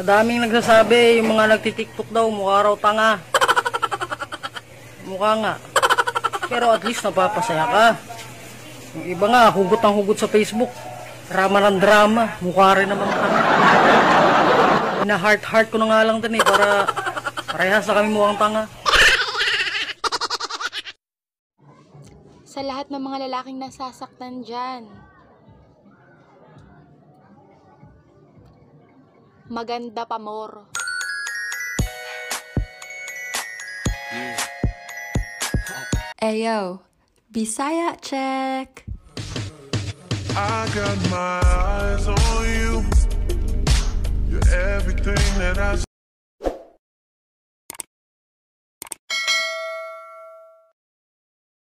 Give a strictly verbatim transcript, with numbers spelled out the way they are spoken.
Madaming nagsasabi, yung mga nagtitiktok daw, mukha raw tanga. Mukha nga. Pero at least napapasaya ka. Yung iba nga, hugot ang hugot sa Facebook. Drama ng drama. Mukha rin naman tanga. Ina-heart-heart ko na nga lang din eh, para parehas na kami mukhang tanga. Sa lahat ng mga lalaking nasasaktan dyan, maganda pa more. Ayo, Bisaya check. I got my eyes on you. You're everything that I